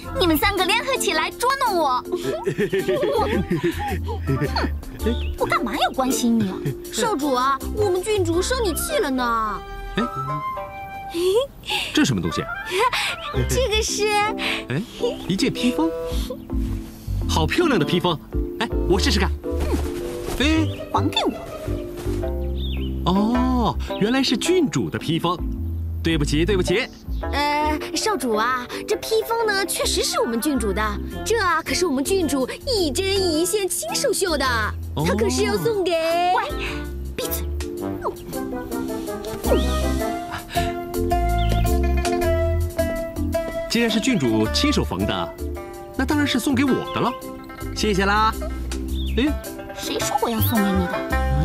你们3个联合起来捉弄我，我干嘛要关心你啊？ 少主啊，我们郡主生你气了呢。 哎，这什么东西啊？ 这个是…… 哎，一件披风，好漂亮的披风！哎，我试试看。哎， 还给我。 哦，原来是郡主的披风。对不起，对不起。 少主啊，这披风呢，确实是我们郡主的，这啊可是我们郡主一针一线亲手绣的，她可是要送给…… 喂，闭嘴！ 既然是郡主亲手缝的，那当然是送给我的了，谢谢啦。哎， 谁说我要送给你的？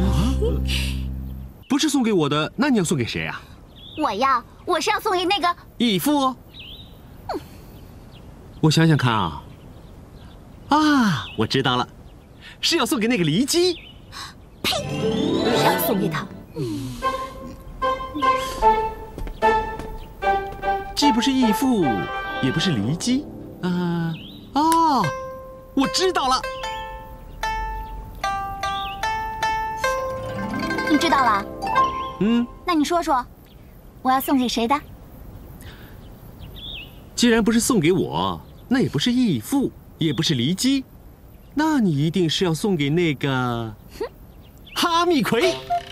不是送给我的，那你要送给谁呀？ 我是要送给那个义父。我想想看啊，我知道了，是要送给那个骊姬。 呸！谁要送给他？ 既不是义父，也不是骊姬。我知道了。 你知道了？那你说说，我要送给谁的？ 既然不是送给我，那也不是义父，也不是骊姬，那你一定是要送给那个哈密奎。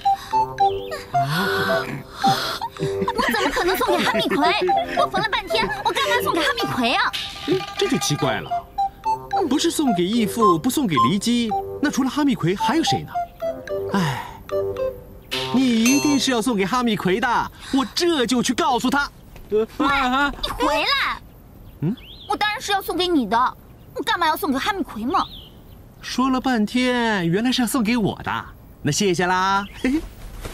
我怎么可能送给哈密奎？我缝了半天，我干嘛送给哈密奎啊？ 这就奇怪了，不是送给义父，不送给骊姬，那除了哈密奎还有谁呢？哎，你一定是要送给哈密奎的，我这就去告诉他。 喂，你回来！我当然是要送给你的，我干嘛要送给哈密奎嘛？ 说了半天，原来是要送给我的，那谢谢啦。嘿嘿。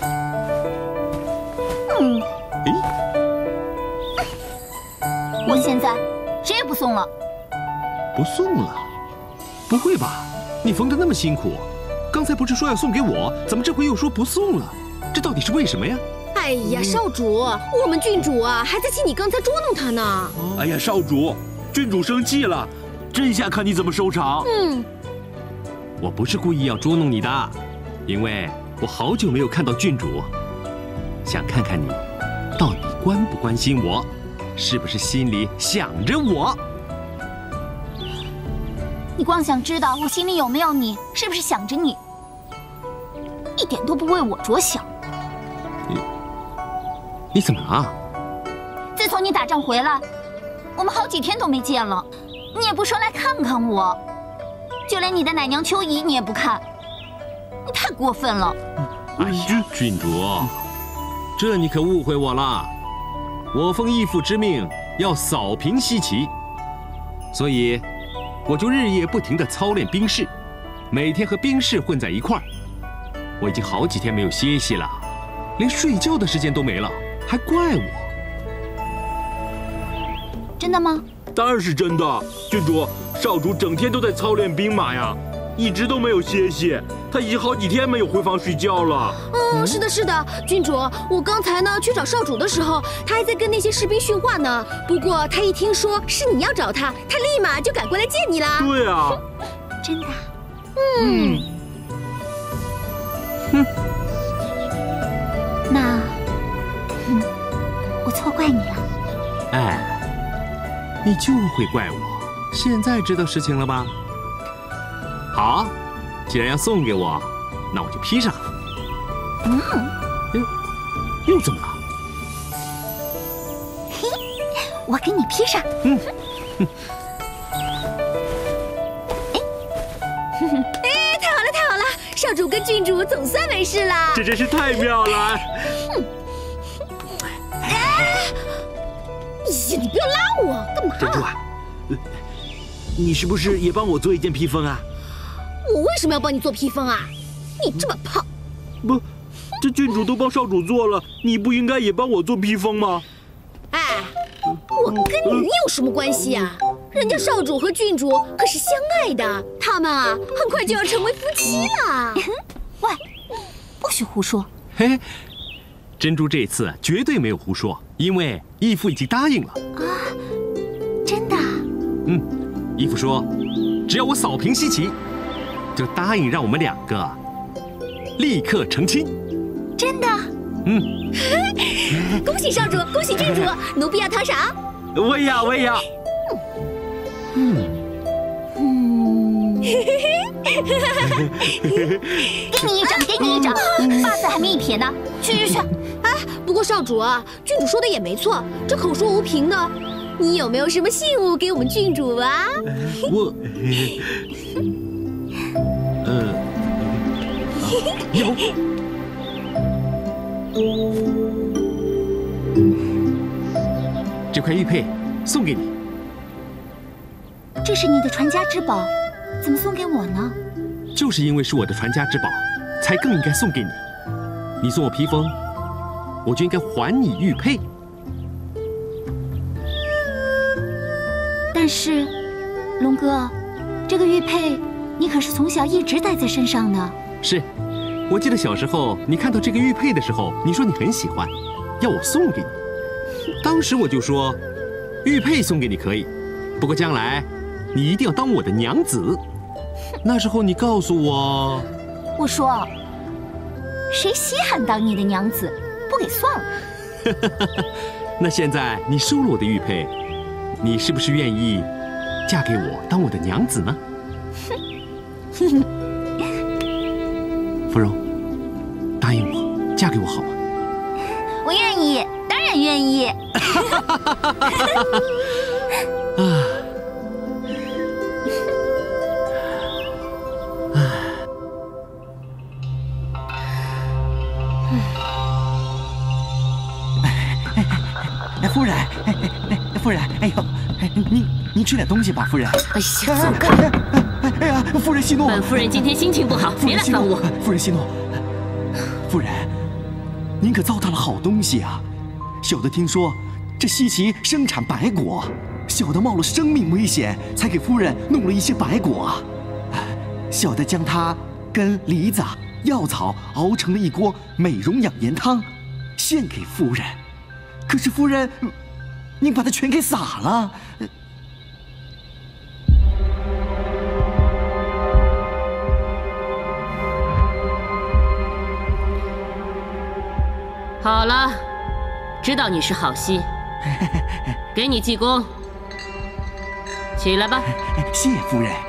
我现在谁也不送了。 不送了？不会吧？你缝得那么辛苦，刚才不是说要送给我，怎么这回又说不送了？这到底是为什么呀？ 哎呀，少主，我们郡主啊还在气你刚才捉弄他呢。 哎呀，少主，郡主生气了，这下看你怎么收场。 我不是故意要捉弄你的，因为我好久没有看到郡主，想看看你到底关不关心我，是不是心里想着我。 你光想知道我心里有没有你，是不是想着你，一点都不为我着想。 你怎么了？ 自从你打仗回来，我们好几天都没见了，你也不说来看看我，就连你的奶娘秋怡你也不看，你太过分了。 哎呀，郡主，这你可误会我了。我奉义父之命要扫平西岐，所以我就日夜不停地操练兵士，每天和兵士混在一块儿。我已经好几天没有歇息了，连睡觉的时间都没了，还怪我？ 真的吗？ 当然是真的，郡主，少主整天都在操练兵马呀，一直都没有歇息。他已经好几天没有回房睡觉了。 是的，是的，郡主，我刚才呢去找少主的时候，他还在跟那些士兵训话呢。不过他一听说是你要找他，他立马就赶过来见你啦。 对啊， 真的？那，我错怪你了。 哎，你就会怪我。现在知道事情了吧？好，既然要送给我，那我就披上。又怎么了？ 嘿，我给你披上。 太好了，太好了，少主跟郡主总算没事啦。 这真是太妙了。 哎呀，你不要拉我，干嘛？ 珍珠啊，你是不是也帮我做一件披风啊？ 我为什么要帮你做披风啊？你这么胖。 不，这郡主都帮少主做了，你不应该也帮我做披风吗？ 哎，我跟你有什么关系啊？人家少主和郡主可是相爱的，他们啊很快就要成为夫妻了。 喂，不许胡说！ 嘿，珍珠这次绝对没有胡说，因为义父已经答应了。 啊，真的？ 义父说，只要我扫平西岐，就答应让我们2个立刻成亲。 真的？ 恭喜少主，恭喜郡主，奴婢要讨赏。 我也要，我也要。 给你一掌，给你一掌，发子还没一撇呢。去！ 哎，不过少主啊，郡主说的也没错，这口说无凭的，你有没有什么信物给我们郡主啊？ 我，有。这块玉佩送给你。 这是你的传家之宝，怎么送给我呢？ 就是因为是我的传家之宝，才更应该送给你。你送我披风，我就应该还你玉佩。 但是，龙哥，这个玉佩你可是从小一直戴在身上的。 是，我记得小时候你看到这个玉佩的时候，你说你很喜欢，要我送给你。当时我就说，玉佩送给你可以，不过将来你一定要当我的娘子。那时候你告诉我， 我说，谁稀罕当你的娘子，不给算了。 那现在你收了我的玉佩，你是不是愿意嫁给我当我的娘子呢？芙蓉，答应我，嫁给我好吗？ 我愿意，当然愿意。 夫人，夫人，哎呦，您吃点东西吧，夫人。 哎呀，走开！ 哎呀，夫人息怒。 本夫人今天心情不好，别来烦我。 夫人息怒。夫人，您可糟蹋了好东西啊！小的听说这西岐生产白果，小的冒了生命危险才给夫人弄了一些白果啊。小的将它跟梨子、药草熬成了一锅美容养颜汤，献给夫人。可是夫人，您把它全给洒了。 好了，知道你是好心，给你记功。起来吧。 谢夫人。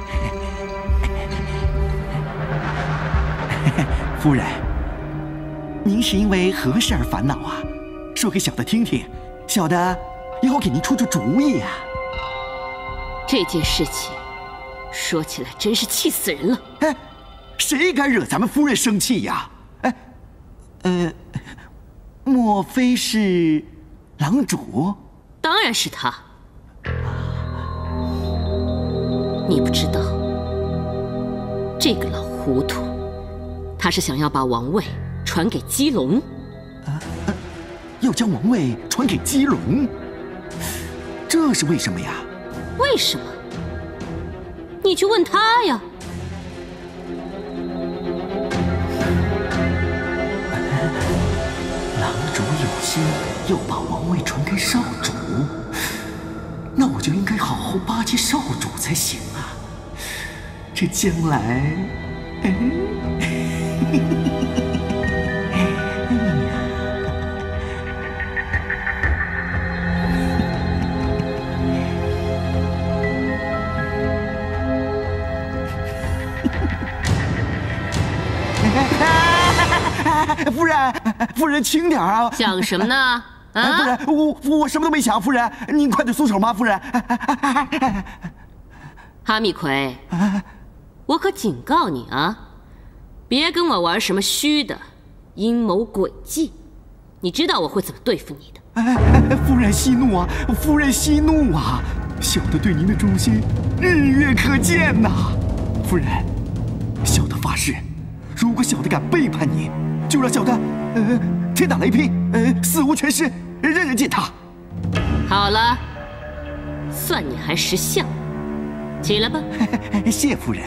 夫人，您是因为何事而烦恼啊？说给小的听听，小的也好给您出出主意啊。 这件事情说起来真是气死人了。 哎，谁敢惹咱们夫人生气呀？哎，莫非是郎主？ 当然是他。你不知道，这个老糊涂，他是想要把王位传给姬龙。 要将王位传给姬龙，这是为什么呀？ 为什么？你去问他呀。 郎主有心要把王位传给少主，那我就应该好好巴结少主才行啊。这将来，夫人轻点啊！ 想什么呢？ 啊，夫人，我什么都没想，夫人，您快点松手嘛，夫人。 哈密奎，我可警告你啊，别跟我玩什么虚的阴谋诡计，你知道我会怎么对付你的。 夫人息怒啊！夫人息怒啊！小的对您的忠心日月可见呐。夫人，小的发誓，如果小的敢背叛你，就让小的天打雷劈，死无全尸，人人践踏。 好了，算你还识相，起来吧。 谢夫人。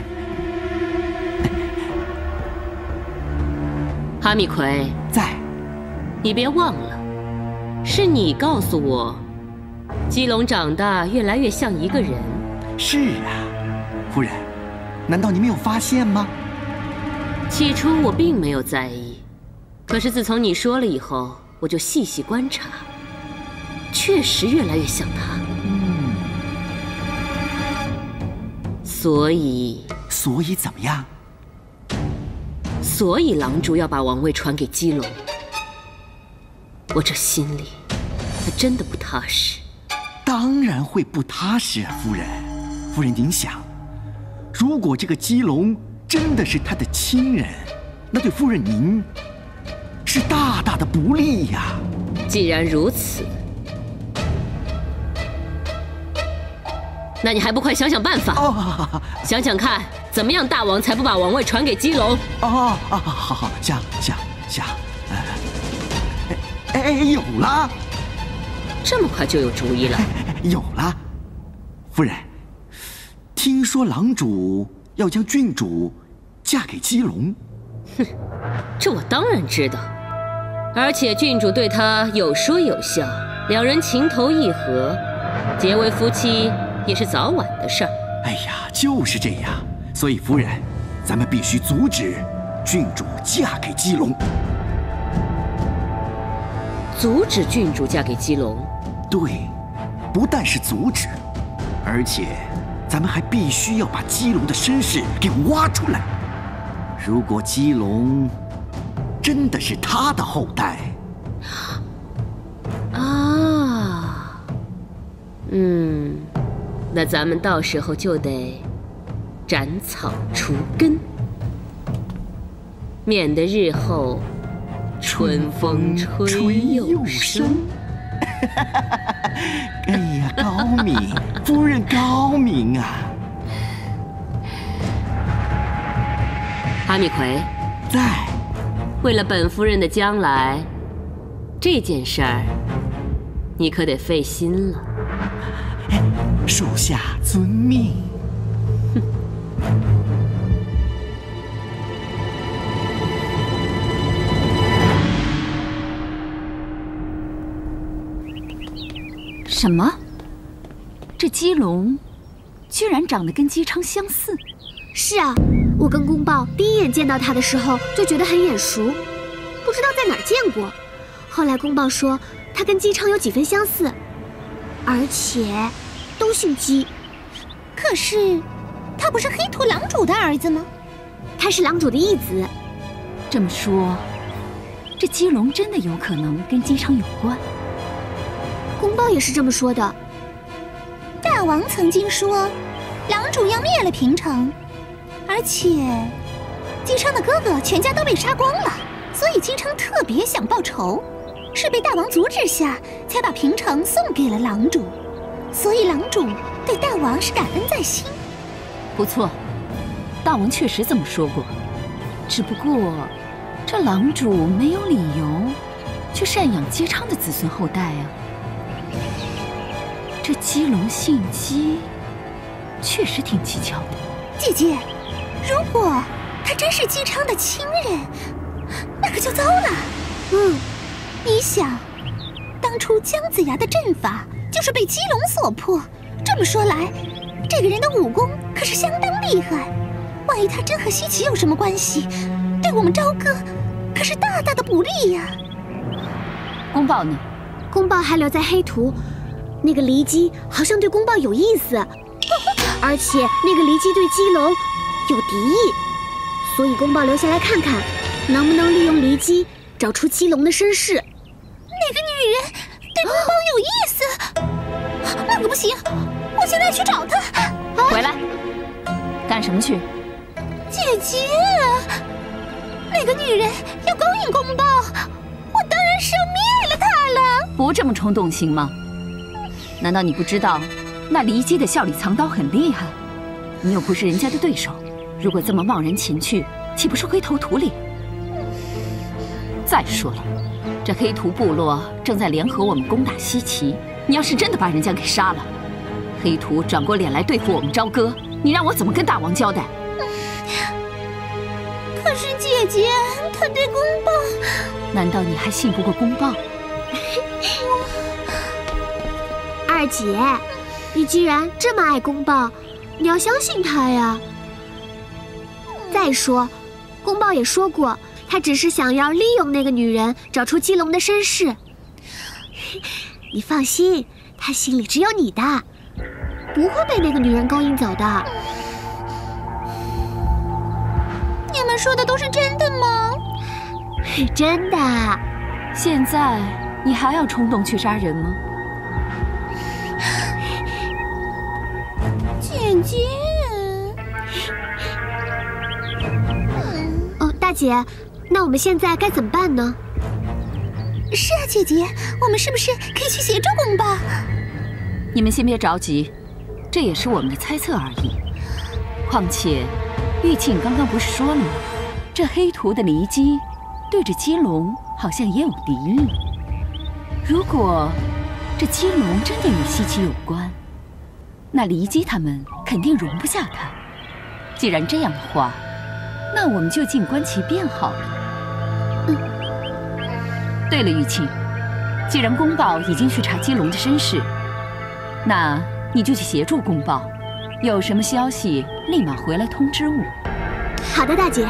哈密奎在， 你别忘了，是你告诉我， 基隆长大越来越像一个人。 是啊，夫人，难道你没有发现吗？ 起初我并没有在意，可是自从你说了以后，我就细细观察，确实越来越像他。所以怎么样？ 所以狼主要把王位传给基隆，我这心里还真的不踏实。 当然会不踏实啊，夫人。夫人，您想，如果这个基隆真的是他的亲人，那对夫人您是大大的不利呀。 既然如此，那你还不快想想办法？想想看，怎么样大王才不把王位传给基隆？ 好，想，有了。 这么快就有主意了？ 有了，夫人，听说狼主要将郡主嫁给基隆。 哼，这我当然知道，而且郡主对他有说有笑，两人情投意合，结为夫妻也是早晚的事儿。 哎呀，就是这样，所以夫人，咱们必须阻止郡主嫁给基隆。 阻止郡主嫁给基隆？ 对，不但是阻止，而且咱们还必须要把基隆的身世给挖出来。如果基隆真的是他的后代， 那咱们到时候就得斩草除根，免得日后春风吹又生。 哎呀，高明，夫人高明啊！ 哈密奎在。 为了本夫人的将来，这件事儿你可得费心了。 属下遵命。 什么？这基隆居然长得跟姬昌相似？ 是啊，我跟公豹第一眼见到他的时候就觉得很眼熟，不知道在哪儿见过。后来公豹说他跟姬昌有几分相似，而且都姓姬。 可是他不是黑土狼主的儿子吗？ 他是狼主的义子。 这么说，这基隆真的有可能跟姬昌有关？ 公豹也是这么说的。 大王曾经说，狼主要灭了平城，而且姬昌的哥哥全家都被杀光了，所以姬昌特别想报仇，是被大王阻止下才把平城送给了狼主，所以狼主对大王是感恩在心。 不错，大王确实这么说过，只不过这狼主没有理由去赡养姬昌的子孙后代啊。这姬龙姓姬，确实挺蹊跷的。 姐姐，如果他真是姬昌的亲人，那可就糟了。你想，当初姜子牙的阵法就是被姬龙所破，这么说来，这个人的武功可是相当厉害。万一他真和西岐有什么关系，对我们朝歌可是大大的不利呀。 公豹呢？ 公豹还留在黑土。那个骊姬好像对公豹有意思，而且那个骊姬对姬龙有敌意，所以公豹留下来看看，能不能利用骊姬找出姬龙的身世。 那个女人对公豹有意思，那可不行，我现在去找她。 回来，干什么去？ 姐姐，那个女人要勾引公豹，我当然是要灭了她了。 不这么冲动行吗？难道你不知道，那骊姬的笑里藏刀很厉害？你又不是人家的对手，如果这么贸然前去，岂不是灰头土脸？再说了，这黑屠部落正在联合我们攻打西岐，你要是真的把人家给杀了，黑屠转过脸来对付我们朝歌，你让我怎么跟大王交代？ 可是姐姐，她对公豹…… 难道你还信不过公豹？ 二二姐，你既然这么爱公豹，你要相信他呀。再说，公豹也说过，他只是想要利用那个女人，找出基隆的身世。你放心，他心里只有你的，不会被那个女人勾引走的。 你们说的都是真的吗？ 真的。 现在你还要冲动去杀人吗？ 姐姐。 哦，大姐，那我们现在该怎么办呢？ 是啊，姐姐，我们是不是可以去协助公豹？ 你们先别着急，这也是我们的猜测而已。况且，玉庆刚刚不是说了吗？这黑图的离姬对着姬龙好像也有敌意。如果这姬龙真的与西岐有关，那离姬他们肯定容不下他。既然这样的话，那我们就静观其变好了。对了，玉庆，既然公豹已经去查姬龙的身世，那你就去协助公豹，有什么消息立马回来通知我。 好的，大姐。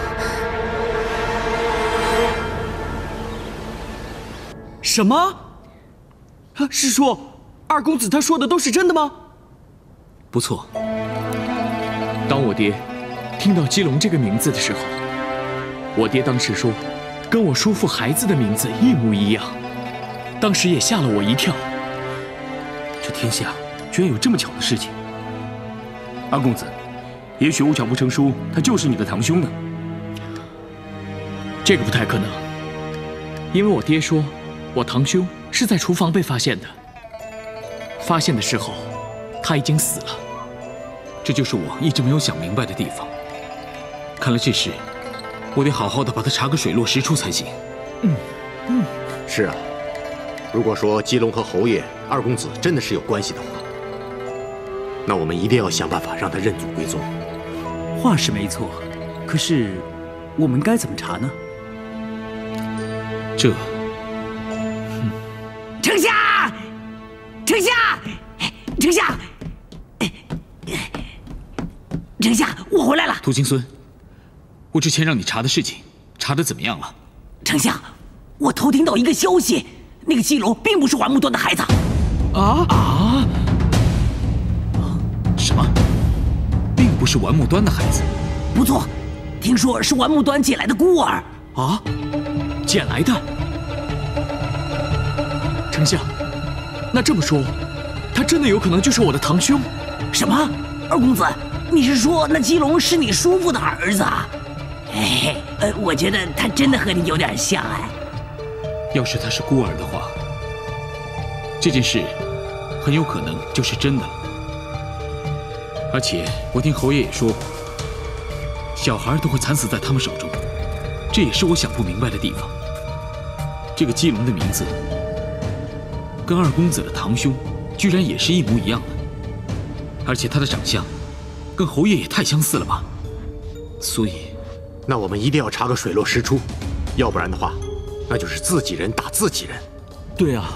什么？是说二公子他说的都是真的吗？ 不错。当我爹听到姬龙这个名字的时候，我爹当时说，跟我叔父孩子的名字一模一样，当时也吓了我一跳。这天下居然有这么巧的事情。 二公子，也许无巧不成书，他就是你的堂兄呢。 这个不太可能，因为我爹说我堂兄是在厨房被发现的，发现的时候他已经死了。 这就是我一直没有想明白的地方。看来这事，我得好好的把它查个水落石出才行。 是啊，如果说姬龙和侯爷、二公子真的是有关系的话，那我们一定要想办法让他认祖归宗。 话是没错，可是我们该怎么查呢？ 这， 丞相，丞相，丞相，丞相，我回来了。 涂青孙，我之前让你查的事情，查得怎么样了？ 丞相，我偷听到一个消息，那个姬龙并不是玩木端的孩子。 什么？并不是玩木端的孩子？ 不错，听说是玩木端捡来的孤儿。 啊？捡来的？丞相，那这么说，他真的有可能就是我的堂兄？ 什么？二公子，你是说那姬龙是你叔父的儿子啊？我觉得他真的和你有点像哎。 要是他是孤儿的话，这件事很有可能就是真的了。而且我听侯爷也说过，小孩都会惨死在他们手中，这也是我想不明白的地方。这个姬龙的名字跟二公子的堂兄居然也是一模一样的，而且他的长相跟侯爷也太相似了吧。所以， 那我们一定要查个水落石出，要不然的话，那就是自己人打自己人。 对啊。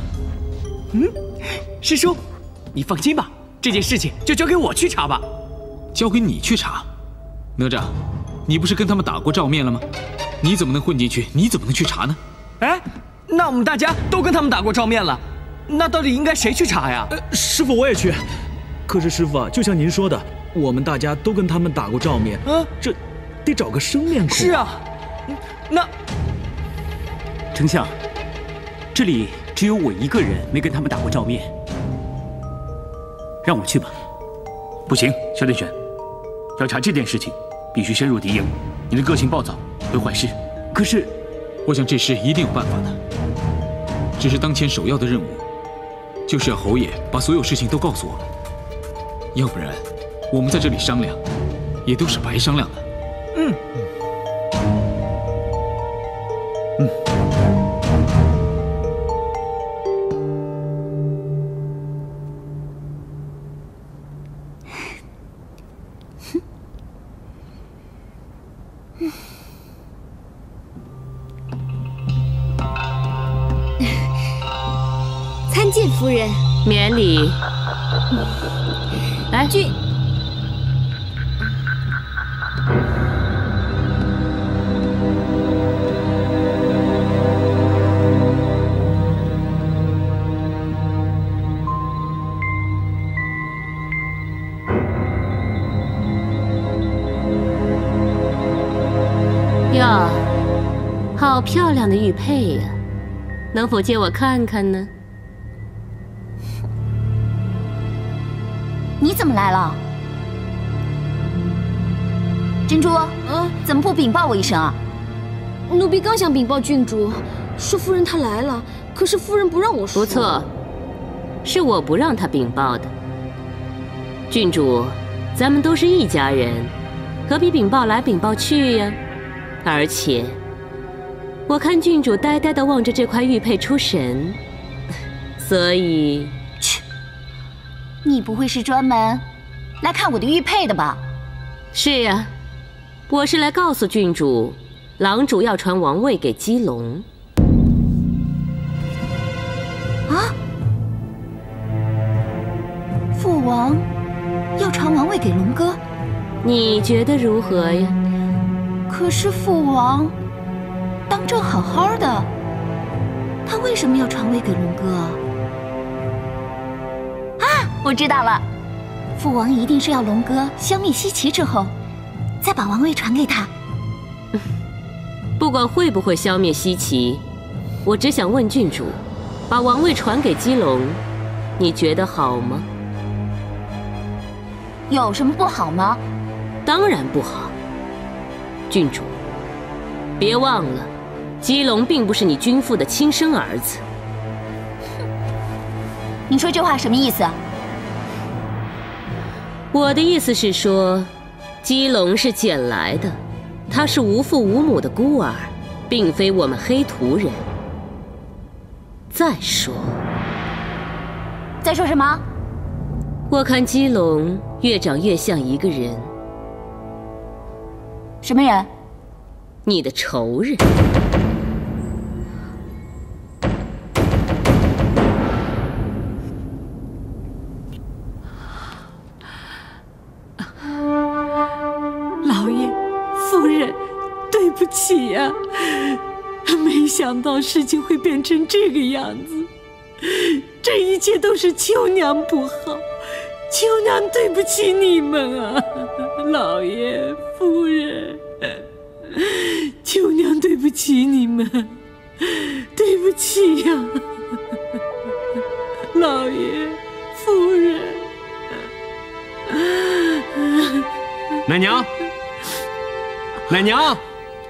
师叔，你放心吧，这件事情就交给我去查吧。 交给你去查？哪吒，你不是跟他们打过照面了吗？你怎么能混进去？你怎么能去查呢？ 哎，那我们大家都跟他们打过照面了，那到底应该谁去查呀？ 师傅，我也去。可是师傅啊，就像您说的，我们大家都跟他们打过照面，这得找个生面孔。 是啊，那丞相，这里只有我一个人没跟他们打过照面，让我去吧。 不行，萧天玄，要查这件事情，必须深入敌营。你的个性暴躁，会坏事。 可是， 我想这事一定有办法的。只是当前首要的任务，就是要侯爷把所有事情都告诉我们，要不然我们在这里商量，也都是白商量的。 参见夫人。 免礼。来， 郡。 哟，好漂亮的玉佩呀，能否借我看看呢？ 你怎么来了？珍珠，怎么不禀报我一声啊？ 奴婢刚想禀报郡主，说夫人她来了，可是夫人不让我说。 不错，是我不让她禀报的。郡主，咱们都是一家人，何必禀报来禀报去呀？而且，我看郡主呆呆地望着这块玉佩出神，所以…… 去，你不会是专门来看我的玉佩的吧？ 是呀，我是来告诉郡主，郎主要传王位给姬龙。 啊？父王要传王位给龙哥？ 你觉得如何呀？ 可是父王当政好好的，他为什么要传位给龙哥啊？我知道了，父王一定是要龙哥消灭西岐之后，再把王位传给他。 不管会不会消灭西岐，我只想问郡主，把王位传给姬龙，你觉得好吗？ 有什么不好吗？ 当然不好。郡主，别忘了，姬龙并不是你君父的亲生儿子。 你说这话什么意思？ 我的意思是说，姬龙是捡来的，他是无父无母的孤儿，并非我们黑土人。再说什么？ 我看姬龙越长越像一个人。 什么人？ 你的仇人。 老爷、夫人，对不起呀，没想到事情会变成这个样子。这一切都是秋娘不好，秋娘对不起你们啊，老爷、夫人，秋娘对不起你们，对不起呀，老爷、夫人。 奶娘，奶娘，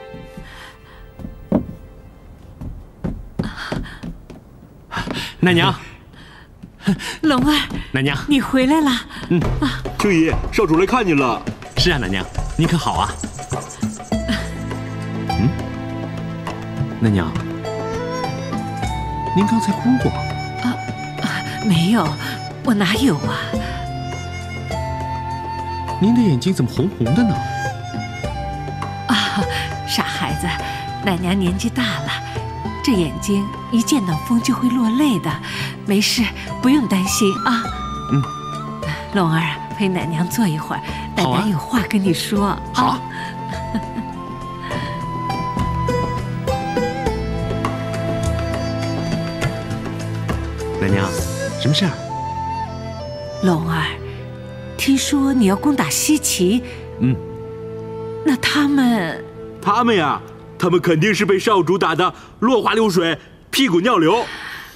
奶娘， 龙儿， 奶娘， 你回来了。 秋姨，少主来看你了。 是啊，奶娘，你可好啊？奶娘，您刚才哭过？ 没有，我哪有啊？ 您的眼睛怎么红红的呢？ 傻孩子，奶娘年纪大了，这眼睛一见到风就会落泪的。没事，不用担心啊。龙儿，陪奶娘坐一会儿，奶娘有话跟你说。 好。奶娘，什么事儿？ 龙儿，听说你要攻打西岐。那他们呀，他们肯定是被少主打得落花流水，屁滚尿流。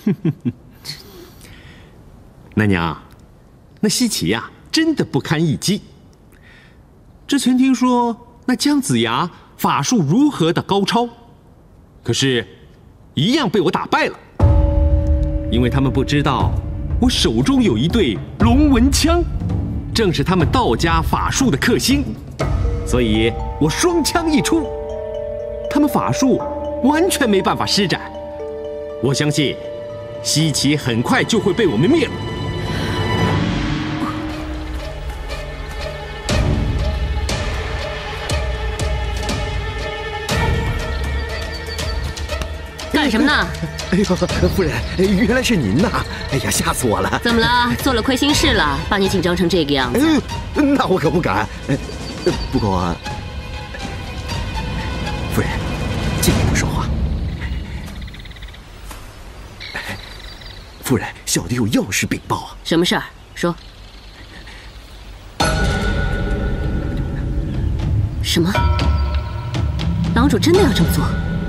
奶娘，那西岐呀，真的不堪一击。之前听说那姜子牙法术如何的高超，可是，一样被我打败了。因为他们不知道，我手中有一对龙纹枪，正是他们道家法术的克星，所以我双枪一出，他们法术完全没办法施展。我相信，西岐很快就会被我们灭了。 干什么呢？ 哎呦，夫人，原来是您呐！哎呀，吓死我了！ 怎么了？做了亏心事了，把你紧张成这个样子？ 那我可不敢。不过，夫人，进一步说话。夫人，小弟有要事禀报啊！ 什么事儿？说。什么？郎主真的要这么做？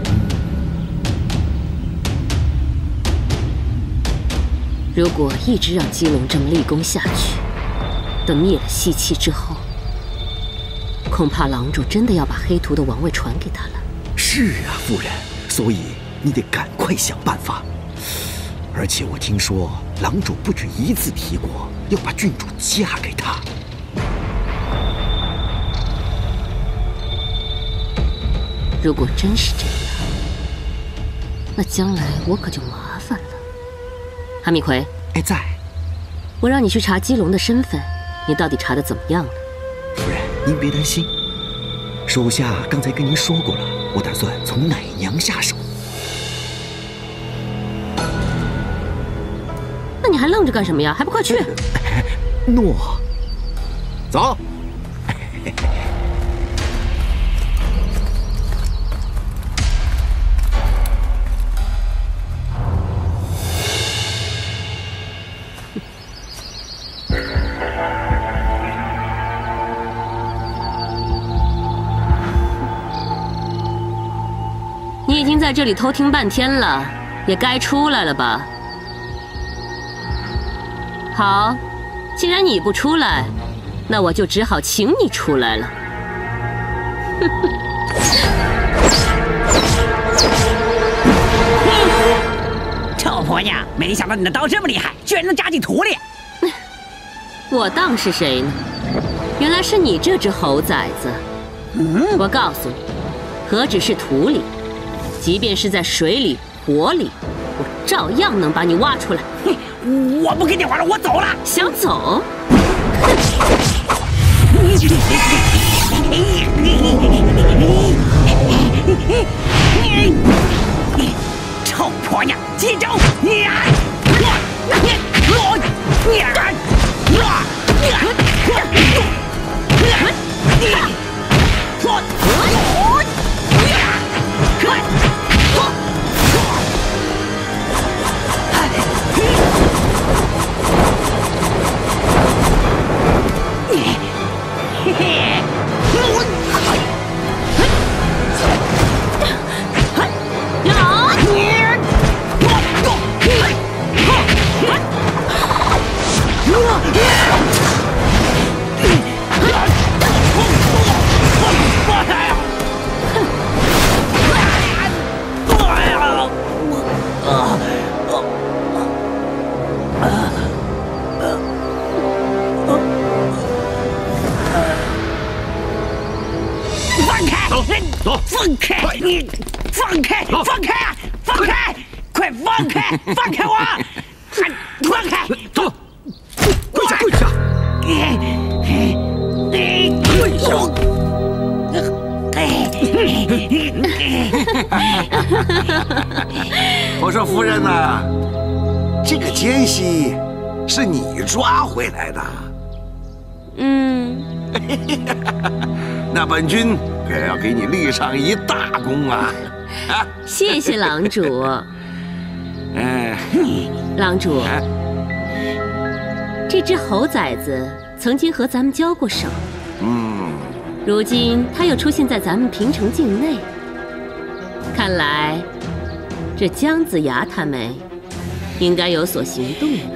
如果一直让姬龙这么立功下去，等灭了西岐之后，恐怕郎主真的要把黑屠的王位传给他了。 是啊，夫人，所以你得赶快想办法。而且我听说，郎主不止一次提过要把郡主嫁给他。 如果真是这样，那将来我可就麻烦了。韩米奎， 在。 我让你去查姬龙的身份，你到底查得怎么样了？ 夫人，您别担心，手下刚才跟您说过了，我打算从奶娘下手。 那你还愣着干什么呀？还不快去！ 诺。走。 你已经在这里偷听半天了，也该出来了吧？好，既然你不出来，那我就只好请你出来了。 臭婆娘，没想到你的刀这么厉害，居然能扎进土里！ 我当是谁呢？原来是你这只猴崽子！我告诉你，何止是土里，即便是在水里、火里，我照样能把你挖出来。 我不跟你玩了，我走了。 想走？ 臭婆娘，接招！放开你！放开！放开！放开！快放开！放开我！放开！ 走！跪下！跪下！跪下！ 我说夫人呐，这个奸细是你抓回来的。那本君可要给你立上一大功啊！ 谢谢郎主。郎主，这只猴崽子曾经和咱们交过手。如今他又出现在咱们平城境内，看来这姜子牙他们应该有所行动了。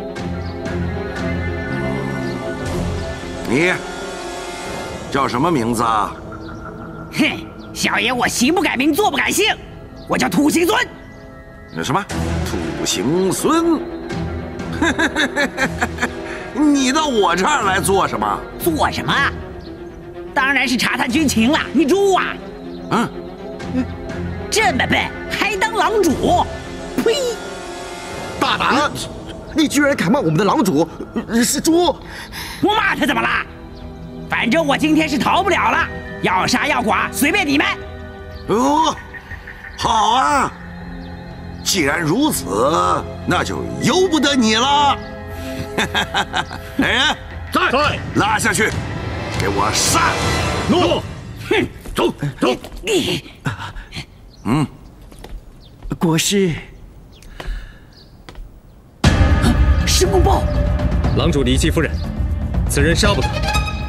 你叫什么名字啊？ 哼，小爷我行不改名，坐不改姓，我叫土行孙。 什么？土行孙？你到我这儿来做什么？ 做什么？当然是查探军情了。你猪啊！这么笨还当郎主？呸！ 大胆！你居然敢骂我们的郎主是猪！ 我骂他怎么了？反正我今天是逃不了了，要杀要剐随便你们。 哦，好啊！ 既然如此，那就由不得你了。来人， 在， 拉下去，给我上！ 诺。哼，走。 国师， 申公豹， 郎主李姬夫人，此人杀不得。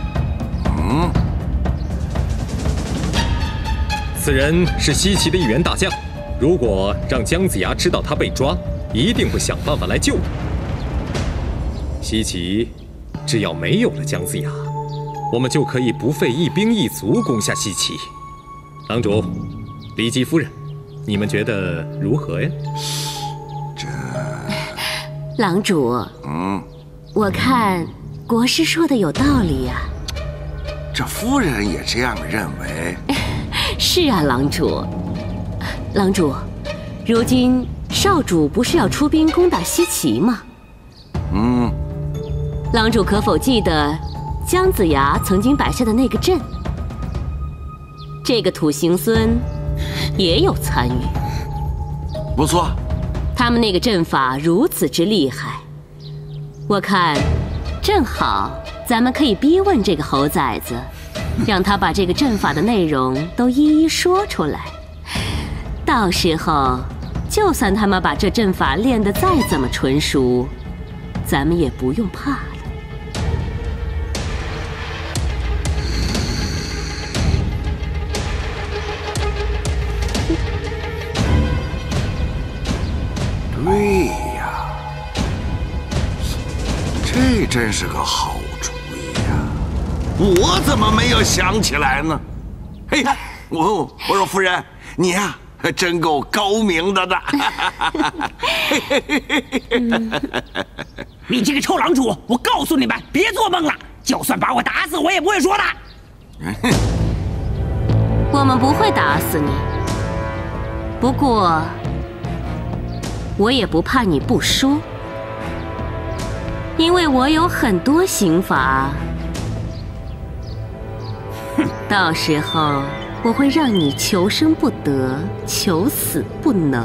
此人是西岐的一员大将，如果让姜子牙知道他被抓，一定会想办法来救他。西岐只要没有了姜子牙，我们就可以不费一兵一卒攻下西岐。郎主，李姬夫人，你们觉得如何呀？ 郎主，我看国师说的有道理呀。 这夫人也这样认为。 是啊，郎主。郎主，如今少主不是要出兵攻打西岐吗？郎主可否记得姜子牙曾经摆下的那个阵？这个土行孙也有参与。 不错， 他们那个阵法如此之厉害，我看正好咱们可以逼问这个猴崽子，让他把这个阵法的内容都一一说出来。到时候，就算他们把这阵法练得再怎么纯熟，咱们也不用怕了。 对呀，这真是个好主意呀！我怎么没有想起来呢？嘿，我说夫人，你呀，真够高明的呢！ 你这个臭郎主，我告诉你们，别做梦了！就算把我打死，我也不会说的。 我们不会打死你，不过我也不怕你不说，因为我有很多刑罚。到时候我会让你求生不得，求死不能。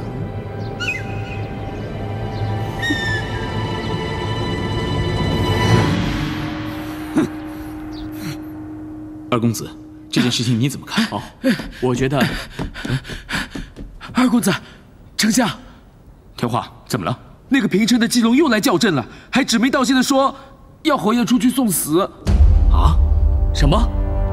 二公子，这件事情你怎么看？我觉得， 二公子，丞相， 天化，怎么了？ 那个平城的姬龙又来叫阵了，还指名道姓的说要侯爷出去送死。 啊？什么？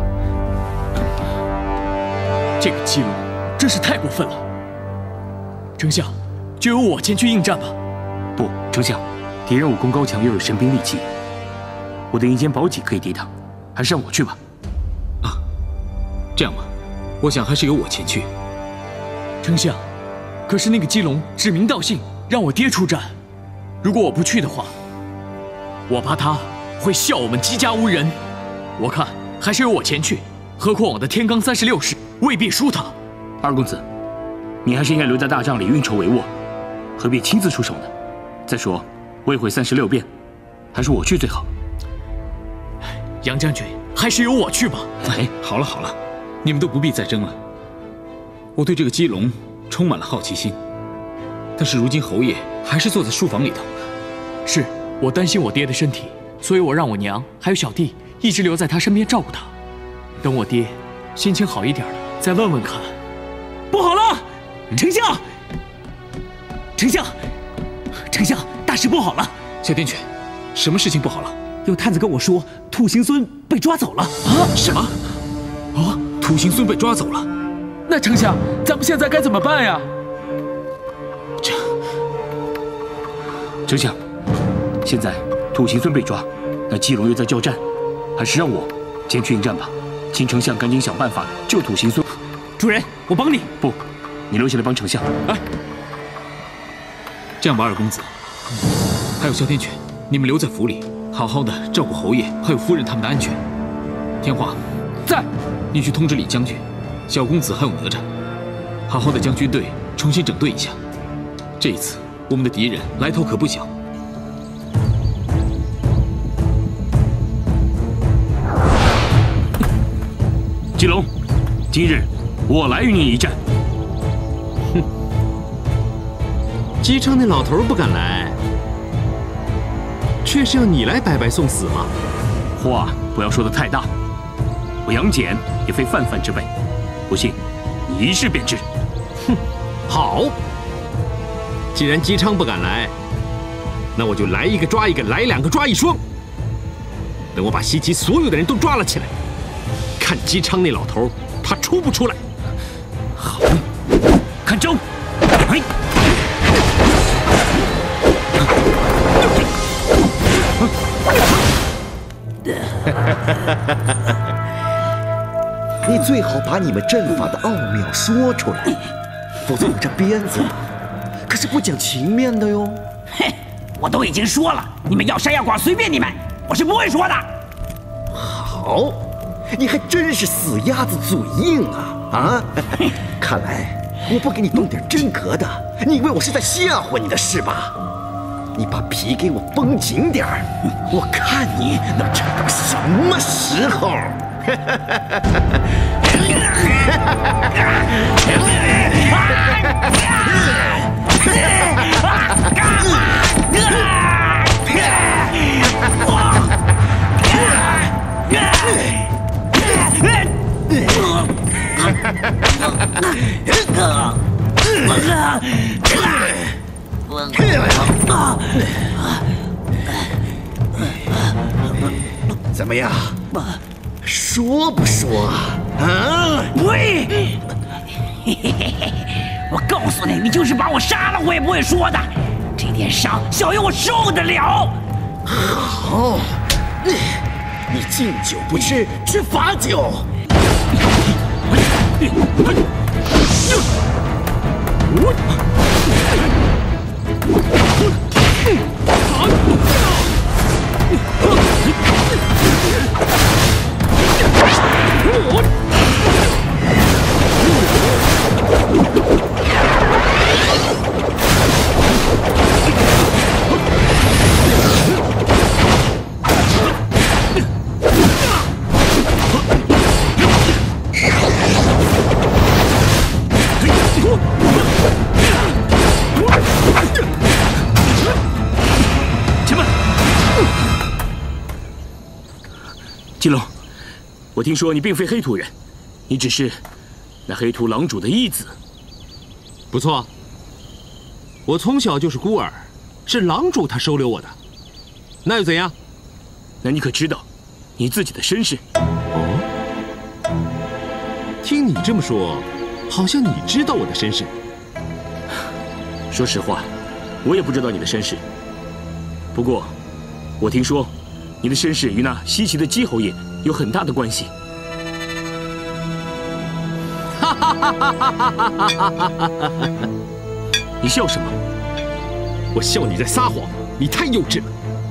这个姬龙真是太过分了。丞相，就由我前去应战吧。 不，丞相，敌人武功高强，又有神兵利器，我的银间宝戟可以抵挡，还是让我去吧。 这样吧，我想还是由我前去。丞相，可是那个姬龙指名道姓让我爹出战，如果我不去的话，我怕他会笑我们姬家无人。我看还是由我前去，何况我的天罡36式未必输他。 二公子，你还是应该留在大帐里运筹帷幄，何必亲自出手呢？再说我也会36变，还是我去最好。 杨将军，还是由我去吧。 哎，好了好了，你们都不必再争了。我对这个姬龙充满了好奇心，但是如今侯爷还是坐在书房里头。 是我担心我爹的身体，所以我让我娘还有小弟一直留在他身边照顾他。等我爹心情好一点了，再问问看。 不好了，丞相，丞相，丞相，大事不好了！ 小天犬，什么事情不好了？ 有探子跟我说，土行孙被抓走了。 啊？什么？哦，土行孙被抓走了。 那丞相，咱们现在该怎么办呀？ 丞相，现在土行孙被抓，那姬龙又在交战，还是让我前去应战吧。请丞相赶紧想办法救土行孙。 主人，我帮你。 不，你留下来帮丞相。 哎，这样吧，二公子，还有哮天犬，你们留在府里，好好的照顾侯爷还有夫人他们的安全。天化， 在， 你去通知李将军，小公子还有哪吒，好好的将军队重新整顿一下。这一次，我们的敌人来头可不小。 姬龙，今日我来与你一战。哼！ 姬昌那老头不敢来，却是要你来白白送死吗？ 话不要说得太大。我杨戬也非泛泛之辈，不信你一试便知。 哼，好。既然姬昌不敢来，那我就来一个抓一个，来2个抓1双。等我把西岐所有的人都抓了起来，看姬昌那老头他出不出来。 好，看招！哎！ 你最好把你们阵法的奥妙说出来，否则我这鞭子可是不讲情面的哟。 嘿，我都已经说了，你们要杀要剐随便你们，我是不会说的。 好，你还真是死鸭子嘴硬啊！看来我不给你动点真格的，你以为我是在吓唬你的是吧？你把皮给我绷紧点儿，我看你能撑到什么时候！怎么样？说不说啊？ 喂！我告诉你，你就是把我杀了，我也不会说的。这点伤，小爷我受得了。 好，你敬酒不吃，吃罚酒。 金龙，我听说你并非黑土人，你只是那黑土狼主的义子。 不错，我从小就是孤儿，是狼主他收留我的。那又怎样？ 那你可知道你自己的身世？ 哦，听你这么说，好像你知道我的身世。 说实话，我也不知道你的身世。不过，我听说你的身世与那西岐的姬侯爷有很大的关系。 哈哈哈哈哈哈！ 你笑什么？ 我笑你在撒谎，你太幼稚了。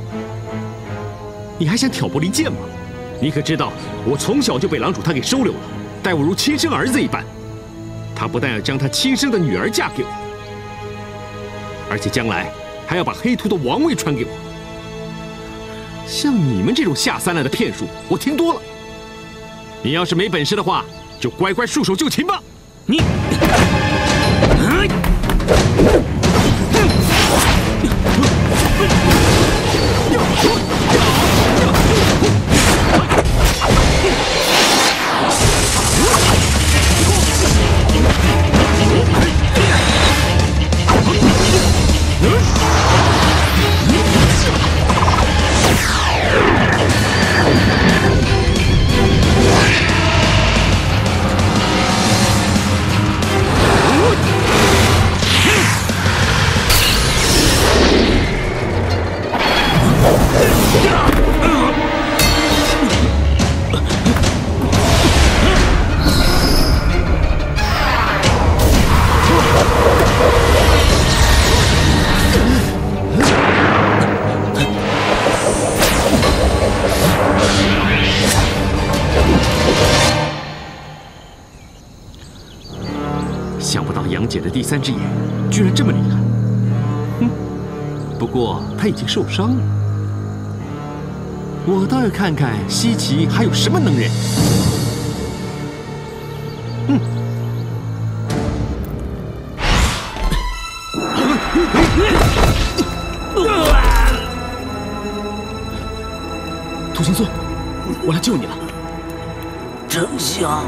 你还想挑拨离间吗？你可知道，我从小就被狼主他给收留了，待我如亲生儿子一般。他不但要将他亲生的女儿嫁给我，而且将来还要把黑土的王位传给我。像你们这种下三滥的骗术，我听多了。你要是没本事的话，就乖乖束手就擒吧。 你， 想不到杨戬的第三只眼居然这么厉害。哼，不过他已经受伤了，我倒要看看西岐还有什么能人。嗯。 行孙，我来救你了。 丞相。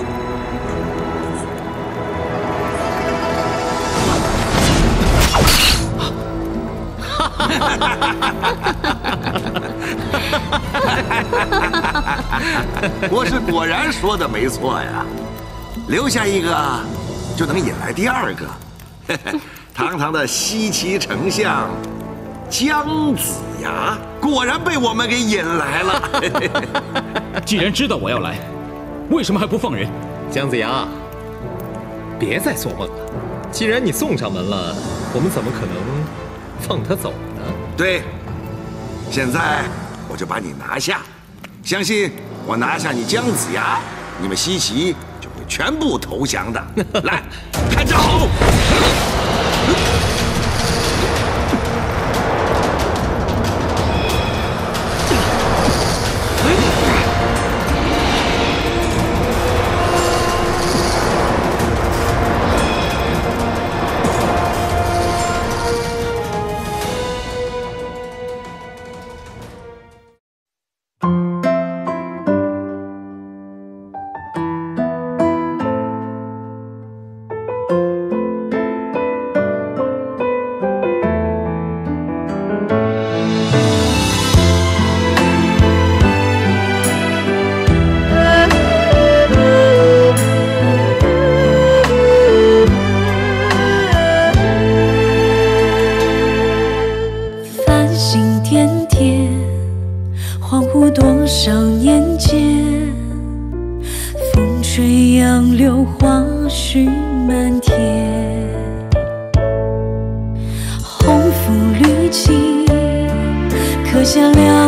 我是果然说的没错呀，留下一个就能引来第二个。堂堂的西岐丞相姜子牙，果然被我们给引来了。 既然知道我要来，为什么还不放人？ 姜子牙，别再做梦了。既然你送上门了，我们怎么可能放他走呢？ 对，现在我就把你拿下，相信我拿下你姜子牙，你们西岐就会全部投降的。来，看招！ 刻下了